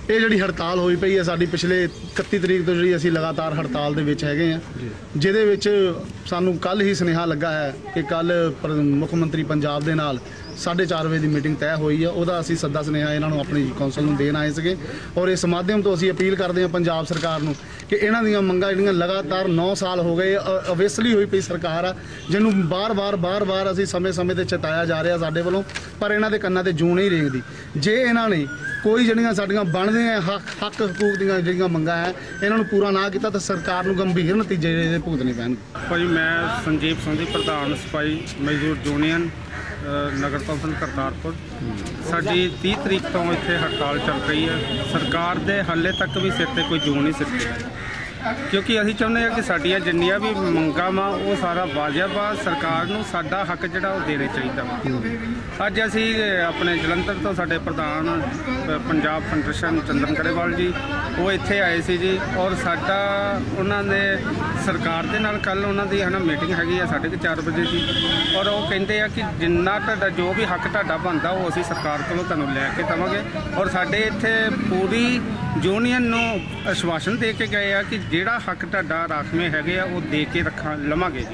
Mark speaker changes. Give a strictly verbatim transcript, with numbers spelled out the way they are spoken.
Speaker 1: ਇਹ ਜਿਹੜੀ ਹੜਤਾਲ ਹੋਈ ਪਈ ਹੈ ਸਾਡੀ ਪਿਛਲੇ ਇਕੱਤੀ ਤਰੀਕ ਤੋਂ ਜਿਹੜੀ ਅਸੀਂ ਲਗਾਤਾਰ ਹੜਤਾਲ ਦੇ ਵਿੱਚ ਹੈਗੇ ਆ, ਜਿਹਦੇ ਵਿੱਚ ਸਾਨੂੰ ਕੱਲ ਹੀ ਸੁਨੇਹਾ ਲੱਗਾ ਹੈ ਕਿ ਕੱਲ ਮੁੱਖ ਮੰਤਰੀ ਪੰਜਾਬ ਦੇ ਨਾਲ साढ़े चार बजे की मीटिंग तय हुई है। वह असी सदा सुनेहा इन्हों अपनी कौंसल में देन आए थे और इस माध्यम तो असी अपील करते हैं पंजाब सरकार नूं कि इन्हां दीयां मंगां जिहड़ियां लगातार नौ साल हो गए अवेसली हुई पई सरकार आ, जिन्हों बार बार बार बार असी समय समय ते चताया जा रहा साडे वल्लों, पर इन्हां दे कन्नां ते जूं नहीं रेंगदी। जे इन्हां ने कोई जिहड़ियां साडीआं बनदियां हक हक हकूक दीयां जिहड़ियां मंगां है इन्हां नूं पूरा ना कीता तो सरकार नूं गंभीर नतीजे इहदे भुगतने पैणगे।
Speaker 2: भाई मैं संजीव सोंधी प्रधान सिपाही मजदूर यूनियन नगर कौंसल करतारपुर। साडी तीस तरीक तो इत्थे हड़ताल चल रही है। सरकार दे हाले तक भी सिर ते कोई जू नहीं सिੱਟੀ, क्योंकि असीं चाहुंदे हां कि साडीआं जिन्नियां भी मंगां वा वो सारा वाजिब आ, सरकार नूं साडा हक जिहड़ा वो देना चाहीदा वा। अज असीं अपने जलंधर तो साडे प्रधान पंजाब फैडरेशन चंदन गरेवाल जी वो इत्थे आए सी जी, और साडा उन्हां दे सरकार दे नाल कल उन्हां दी है ना मीटिंग हैगी आ साढ़े चार बजे की, और वो कहिंदे आ कि जिन्ना तुहाडा जो भी हक तुहाडा बनदा वो असीं सरकार कोलों तुहानूं लैके देवांगे। और साडे इत्थे पूरी यूनियन नूं आश्वासन दे के गए आ कि ਜਿਹੜਾ हक ਤੁਹਾਡਾ राखਵੇਂ ਹੈਗੇ ਆ ਉਹ ਦੇ ਕੇ ਰੱਖਾਂ ਲਵਾਂਗੇ।